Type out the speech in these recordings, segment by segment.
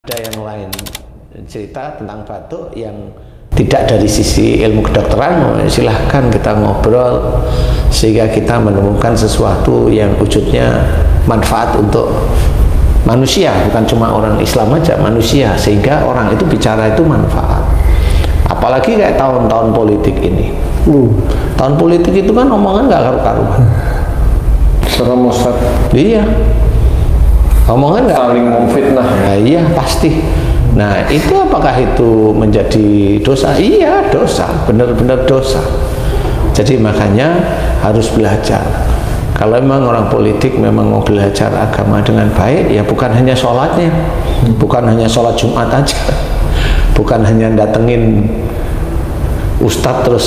Ada yang lain cerita tentang batuk yang tidak dari sisi ilmu kedokteran, silahkan kita ngobrol sehingga kita menemukan sesuatu yang wujudnya manfaat untuk manusia, bukan cuma orang Islam aja, manusia, sehingga orang itu bicara itu manfaat. Apalagi kayak tahun-tahun politik ini. Tahun politik itu kan omongan nggak karu-karuan. Serem Ustaz. Iya. Omongan nggak saling memfitnah. Nah, iya pasti. Nah itu apakah itu menjadi dosa? Iya dosa, benar-benar dosa. Jadi makanya harus belajar. Kalau memang orang politik memang mau belajar agama dengan baik, ya bukan hanya sholatnya, bukan hanya sholat Jumat aja, bukan hanya datengin ustadz terus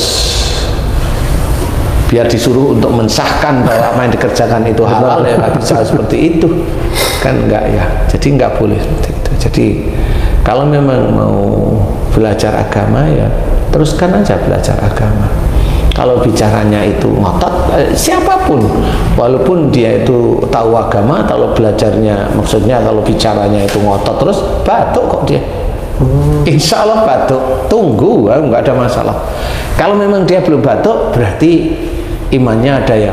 biar disuruh untuk mensahkan bahwa apa yang dikerjakan itu halal, ya nggak bisa seperti itu kan, enggak ya. Jadi nggak boleh seperti itu. Jadi kalau memang mau belajar agama, ya teruskan aja belajar agama. Kalau bicaranya itu ngotot, siapapun, walaupun dia itu tahu agama, kalau belajarnya, maksudnya kalau bicaranya itu ngotot terus, batuk kok dia. Insya Allah batuk, tunggu, nggak ada masalah. Kalau memang dia belum batuk, berarti imannya ada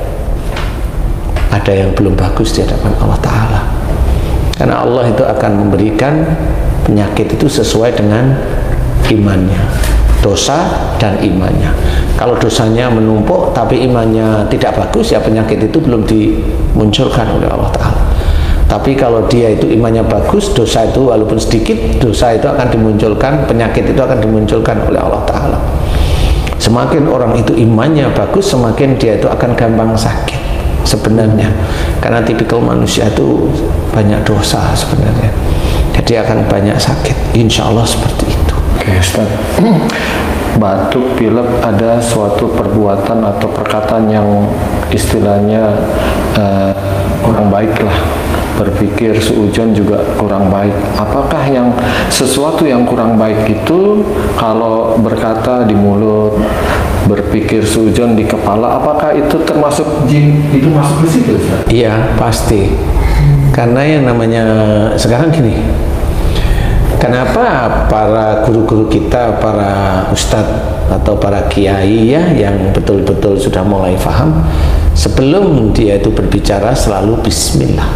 yang belum bagus di hadapan Allah Ta'ala. Karena Allah itu akan memberikan penyakit itu sesuai dengan imannya, dosa dan imannya. Kalau dosanya menumpuk tapi imannya tidak bagus, ya penyakit itu belum dimunculkan oleh Allah Ta'ala. Tapi kalau dia itu imannya bagus, dosa itu walaupun sedikit, dosa itu akan dimunculkan, penyakit itu akan dimunculkan oleh Allah Ta'ala. Semakin orang itu imannya bagus, semakin dia itu akan gampang sakit sebenarnya, karena tipikal manusia itu banyak dosa sebenarnya, jadi akan banyak sakit. Insya Allah seperti itu. Oke Ustaz, batuk, pilek ada suatu perbuatan atau perkataan yang istilahnya kurang baik lah, berpikir seujon juga kurang baik. Apakah yang sesuatu yang kurang baik itu kalau berkata di mulut, berpikir seujon di kepala, apakah itu termasuk jin? Itu masuk ke situ? Iya pasti. Karena yang namanya sekarang gini, kenapa para guru-guru kita, para ustadz atau para kiai ya, yang betul-betul sudah mulai paham, sebelum dia itu berbicara selalu bismillah.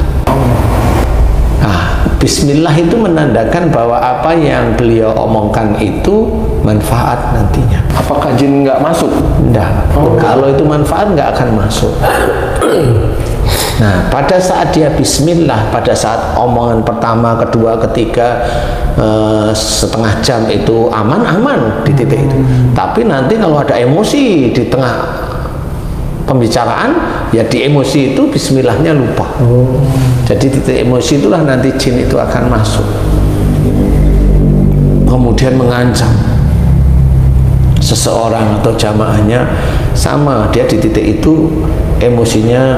Nah, bismillah itu menandakan bahwa apa yang beliau omongkan itu manfaat nantinya. Apakah jin nggak masuk? Enggak. Kalau itu manfaat nggak akan masuk. Nah, pada saat dia bismillah, pada saat omongan pertama, kedua, ketiga, setengah jam itu aman-aman di titik itu. Tapi nanti kalau ada emosi di tengah pembicaraan, ya di emosi itu bismillahnya lupa. Jadi titik emosi itulah nanti jin itu akan masuk, kemudian mengancam seseorang atau jamaahnya. Sama, dia di titik itu emosinya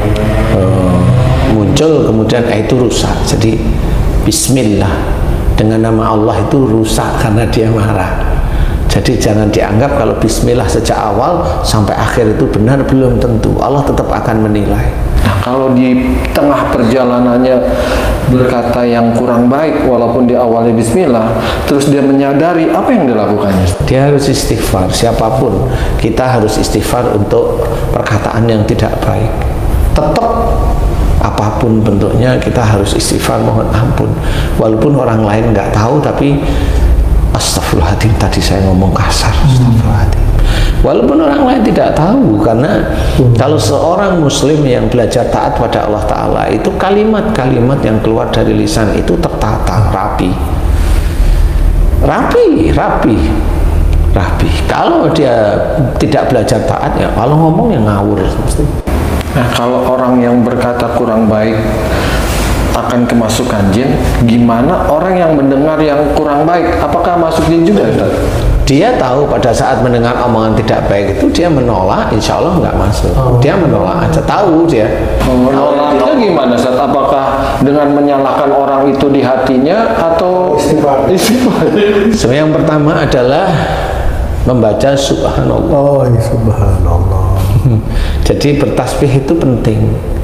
muncul, kemudian itu rusak. Jadi bismillah dengan nama Allah itu rusak karena dia marah. Jadi jangan dianggap kalau bismillah sejak awal sampai akhir itu benar, belum tentu. Allah tetap akan menilai. Nah, kalau di tengah perjalanannya berkata yang kurang baik walaupun di awalnya bismillah, terus dia menyadari, apa yang dilakukannya? Dia harus istighfar. Siapapun kita harus istighfar untuk perkataan yang tidak baik. Tetap apapun bentuknya kita harus istighfar, mohon ampun. Walaupun orang lain nggak tahu, tapi astagfirullahaladzim, tadi saya ngomong kasar, astagfirullahaladzim. Walaupun orang lain tidak tahu, karena kalau seorang muslim yang belajar taat pada Allah Ta'ala, itu kalimat-kalimat yang keluar dari lisan itu tertata, rapi. Kalau dia tidak belajar taat, ya kalau ngomong ya ngawur. Nah, kalau orang yang berkata kurang baik akan kemasukan jin, gimana orang yang mendengar yang kurang baik? Apakah masuk jin juga? Dia tahu pada saat mendengar omongan tidak baik itu dia menolak, insya Allah nggak masuk. Dia menolak aja, tahu dia. Menolak itu gimana, Ustaz? Apakah dengan menyalahkan orang itu di hatinya atau istighfar? So, yang pertama adalah membaca subhanallah. Oh, subhanallah. Jadi bertasbih itu penting.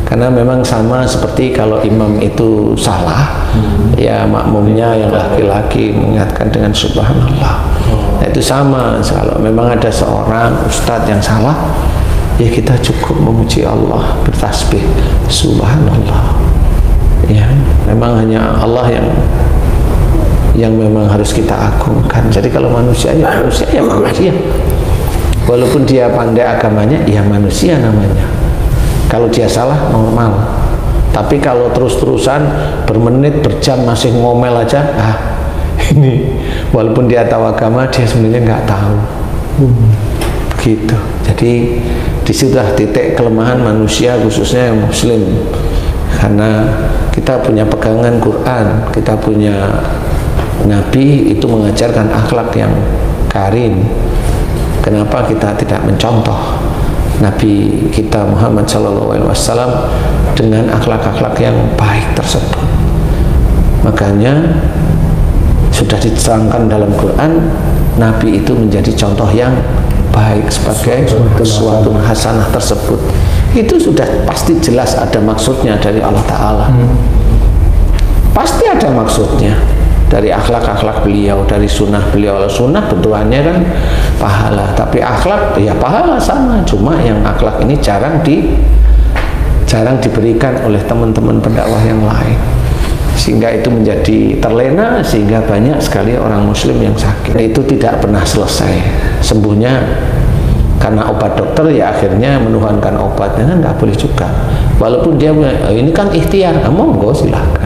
Karena memang sama seperti kalau imam itu salah, ya makmumnya yang laki-laki mengingatkan dengan subhanallah. Nah, itu sama. Kalau memang ada seorang ustadz yang salah, ya kita cukup memuji Allah, bertasbih subhanallah. Ya, memang hanya Allah yang memang harus kita agungkan. Jadi kalau manusia ya manusia. Walaupun dia pandai agamanya, ya manusia namanya. Kalau dia salah, normal. Tapi kalau terus-terusan bermenit, berjam masih ngomel aja, ini walaupun dia tahu agama, dia sebenarnya nggak tahu. Begitu. Jadi disitulah titik kelemahan manusia, khususnya yang muslim. Karena kita punya pegangan Quran, kita punya Nabi itu mengajarkan akhlak yang karim. Kenapa kita tidak mencontoh Nabi kita Muhammad SAW dengan akhlak-akhlak yang baik tersebut? Makanya sudah diterangkan dalam Quran, Nabi itu menjadi contoh yang baik sebagai suatu hasanah tersebut. Itu sudah pasti jelas ada maksudnya dari Allah Ta'ala. Pasti ada maksudnya dari akhlak-akhlak beliau, dari sunnah beliau. Sunnah bentukannya kan pahala, tapi akhlak ya pahala sama, cuma yang akhlak ini jarang diberikan oleh teman-teman pendakwah yang lain, sehingga itu menjadi terlena, sehingga banyak sekali orang muslim yang sakit. Itu tidak pernah selesai sembuhnya karena obat dokter, ya akhirnya menuhankan obatnya, kan nggak boleh juga. Walaupun dia ini kan ikhtiar, monggo silahkan.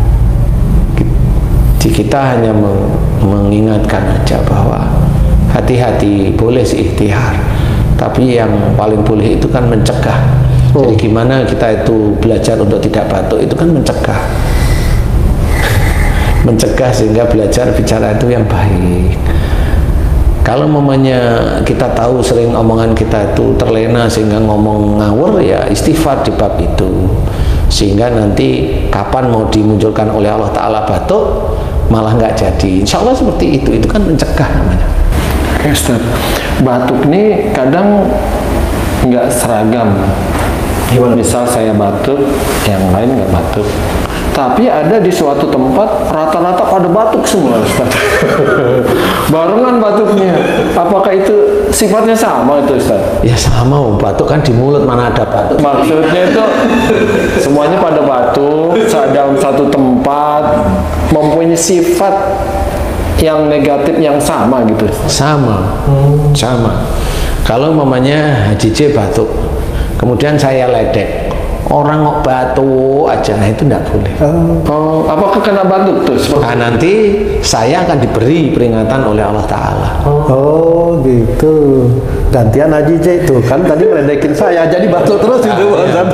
Kita hanya mengingatkan aja bahwa hati-hati, boleh sih ikhtiar, tapi yang paling boleh itu kan mencegah. Jadi gimana kita itu belajar untuk tidak batuk, itu kan mencegah sehingga belajar bicara itu yang baik. Kalau mamanya kita tahu sering omongan kita itu terlena sehingga ngomong ngawur, ya istighfar di bab itu, sehingga nanti kapan mau dimunculkan oleh Allah Ta'ala batuk malah nggak jadi. Insya Allah seperti itu kan mencegah namanya. Oke, Ustaz, batuk ini kadang nggak seragam. Misal saya batuk, yang lain nggak batuk. Tapi ada di suatu tempat rata-rata pada batuk semua, Ustaz. Barengan batuknya. Apakah itu sifatnya sama itu, Ustaz? Ya sama, batuk kan di mulut, mana ada batuk. Maksudnya itu semuanya pada batuk dalam satu tempat, mempunyai sifat yang negatif yang sama gitu. Sama. Kalau mamanya Haji J batuk, kemudian saya ledek, orang kok batuk aja, nah itu tidak boleh. Apakah kena batuk tuh? Nah, nanti saya akan diberi peringatan oleh Allah Ta'ala. Oh gitu. Gantian Haji J itu kan tadi meledekin saya, jadi batuk terus itu.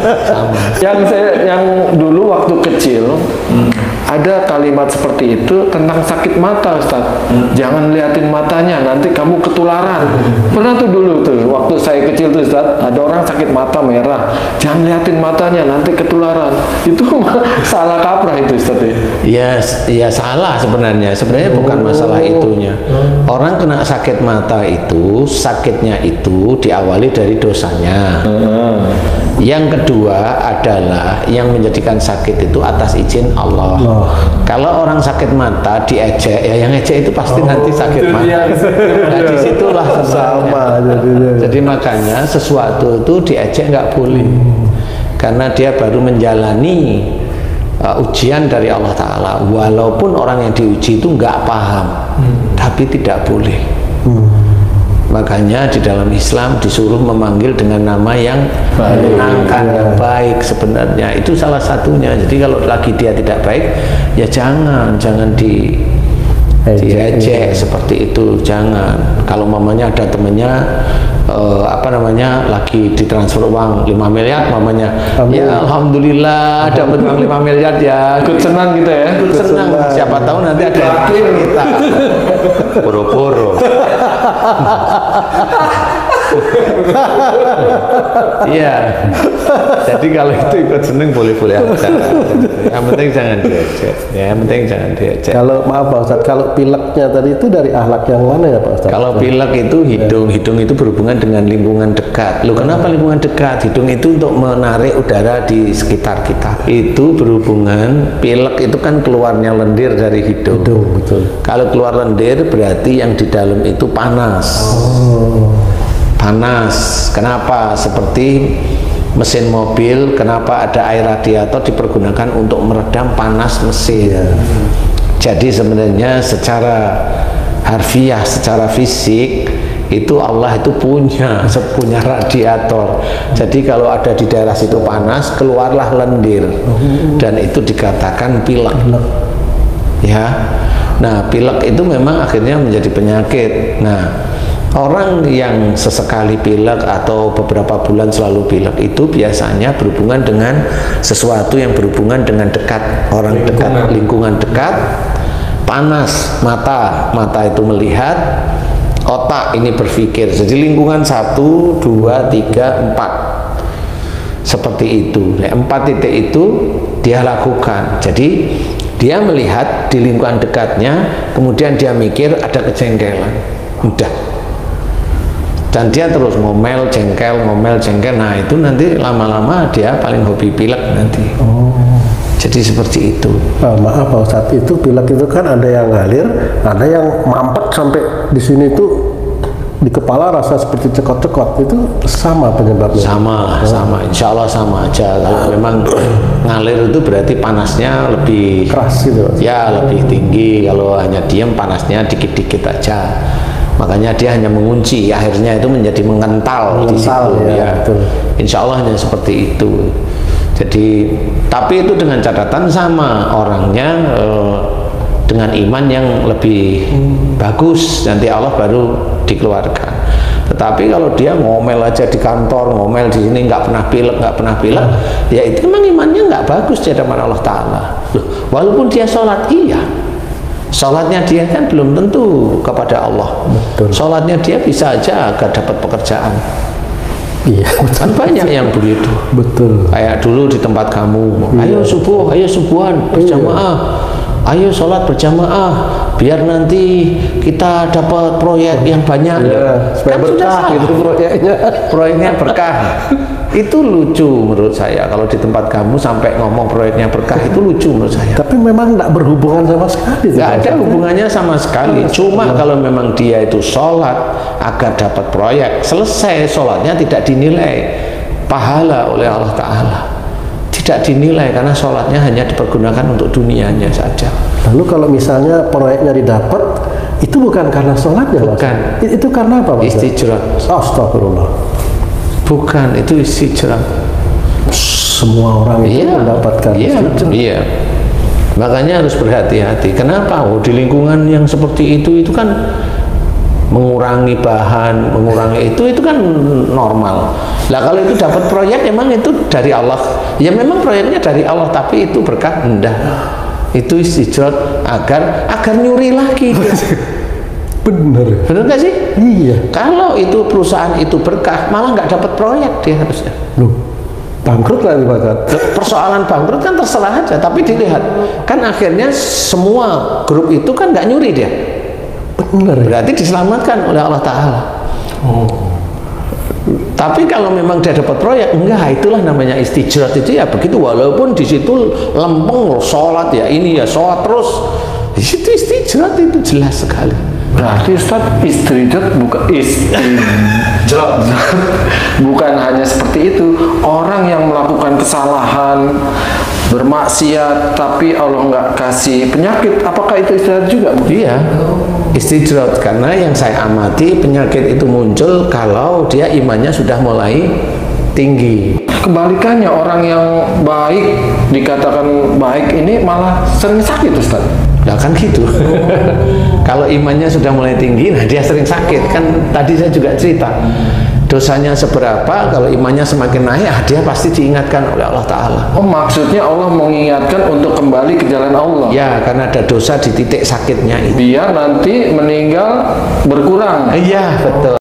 Yang dulu waktu kecil ada kalimat seperti itu tentang sakit mata, Ustaz. Jangan liatin matanya, nanti kamu ketularan. Pernah tuh dulu tuh waktu saya kecil tuh, Ustaz, ada orang sakit mata merah, jangan liatin matanya, nanti ketularan. Itu salah kaprah itu, Ustaz. Ya salah sebenarnya bukan masalah itunya. Orang kena sakit mata itu, sakitnya itu diawali dari dosanya. Yang kedua adalah yang menjadikan sakit itu atas izin Allah. Kalau orang sakit mata diejek, ya yang ejek itu pasti nanti sakit mata. Nah disitulah sama. Jadi makanya sesuatu itu diejek nggak boleh, karena dia baru menjalani ujian dari Allah Ta'ala. Walaupun orang yang diuji itu nggak paham, tapi tidak boleh. Makanya di dalam Islam disuruh memanggil dengan nama yang menyenangkan, yang baik sebenarnya. Itu salah satunya. Jadi kalau lagi dia tidak baik, ya jangan diejek seperti itu, jangan. Kalau mamanya ada temennya lagi ditransfer uang 5 miliar, mamanya ya alhamdulillah dapat uang 5 miliar ya, ikut senang gitu ya. Ikut senang. Siapa tahu nanti ada yang kita poro-poro. Iya. Jadi kalau itu ikut seneng boleh-boleh aja. Yang penting jangan diejek. Ya, yang penting jangan diejek. Kalau maaf Pak Ustadz, kalau pileknya tadi itu dari akhlak yang mana ya Pak Ustadz? Kalau pilek itu hidung itu berhubungan dengan lingkungan dekat. Loh, kenapa lingkungan dekat? Hidung itu untuk menarik udara di sekitar kita. Itu berhubungan, pilek itu kan keluarnya lendir dari hidung. Betul. Kalau keluar lendir berarti yang di dalam itu panas. Panas. Kenapa? Seperti mesin mobil, kenapa ada air radiator dipergunakan untuk meredam panas mesin. Jadi sebenarnya secara harfiah, secara fisik itu Allah itu punya radiator. Jadi kalau ada di daerah situ panas, keluarlah lendir, dan itu dikatakan pilek. Ya, nah pilek itu memang akhirnya menjadi penyakit. Nah, orang yang sesekali pilek atau beberapa bulan selalu pilek itu biasanya berhubungan dengan sesuatu yang berhubungan dengan dekat, orang dekat, lingkungan dekat. Panas, mata itu melihat, otak ini berpikir. Jadi lingkungan 1, 2, 3, 4 seperti itu. Nah, 4 titik itu dia lakukan. Jadi dia melihat di lingkungan dekatnya, kemudian dia mikir ada kejengkelan, udah, dan dia terus ngomel jengkel. Nah itu nanti lama-lama dia paling hobi pilek nanti. Jadi seperti itu. Maaf Pak Ustadz, itu pilek itu kan ada yang ngalir, ada yang mampet sampai di sini tuh di kepala rasa seperti cekot-cekot. Itu sama penyebabnya? Sama, insya Allah sama aja. Kalau memang ngalir itu berarti panasnya lebih keras gitu. Ya, lebih tinggi. Kalau hanya diam panasnya dikit-dikit aja. Makanya dia hanya mengunci, akhirnya itu menjadi mengental di situ. Ya. Insya Allah hanya seperti itu. Jadi, tapi itu dengan catatan sama orangnya dengan iman yang lebih bagus, nanti Allah baru dikeluarkan. Tetapi kalau dia ngomel aja di kantor, ngomel di sini, nggak pernah pilek, ya itu memang imannya nggak bagus di hadapan Allah Ta'ala. Walaupun dia sholat, iya, sholatnya dia kan belum tentu kepada Allah. Betul. Sholatnya dia bisa aja agak dapat pekerjaan. Iya, kan banyak yang begitu. Betul. Kayak dulu di tempat kamu, ayo subuhan berjamaah, ayo sholat berjamaah, biar nanti kita dapat proyek yang banyak. Supaya kan berkah gitu proyeknya berkah. Itu lucu menurut saya. Kalau di tempat kamu sampai ngomong proyeknya berkah, itu lucu menurut saya. Tapi memang tidak berhubungan sama sekali. Nggak ada hubungannya sama sekali. Cuma kalau memang dia itu sholat agar dapat proyek, selesai sholatnya tidak dinilai pahala oleh Allah Ta'ala. Tidak dinilai karena sholatnya hanya dipergunakan untuk dunianya saja. Lalu kalau misalnya proyeknya didapat, itu bukan karena sholatnya? Bukan. Itu karena apa? Istijrat. Astagfirullah. Bukan, itu istijrat. Semua orang itu mendapatkan istijrat. Iya. Makanya harus berhati-hati. Kenapa? Di lingkungan yang seperti itu kan mengurangi bahan, mengurangi itu kan normal. Lah kalau itu dapat proyek, emang itu dari Allah. Ya memang proyeknya dari Allah, tapi itu berkah enggak. Itu istijrat agar nyuri lagi. Bener nggak sih? Iya. Kalau itu perusahaan itu berkah, malah nggak dapat proyek dia harusnya. Loh, bangkrut lah Pak. Persoalan bangkrut kan terserah aja, tapi dilihat kan akhirnya semua grup itu kan nggak nyuri dia. Bener. Berarti diselamatkan oleh Allah Ta'ala. Tapi kalau memang dia dapat proyek, enggak, itulah namanya istijrat. Itu ya begitu, walaupun di situ lempeng sholat ya, ini ya sholat terus, itu istijrat, itu jelas sekali. Berarti Ustaz, istijrat bukan hanya seperti itu. Orang yang melakukan kesalahan, bermaksiat, tapi Allah nggak kasih penyakit, apakah itu istijrat juga? Iya, istijrat. Karena yang saya amati, penyakit itu muncul kalau dia imannya sudah mulai tinggi. Kebalikannya, orang yang baik, dikatakan baik ini malah sering sakit Ustaz. Nah kan gitu. Kalau imannya sudah mulai tinggi, nah dia sering sakit. Kan tadi saya juga cerita, dosanya seberapa, kalau imannya semakin naik, dia pasti diingatkan oleh Allah Ta'ala. Oh, maksudnya Allah mengingatkan untuk kembali ke jalan Allah. Ya, karena ada dosa di titik sakitnya itu. Biar nanti meninggal berkurang. Iya, betul.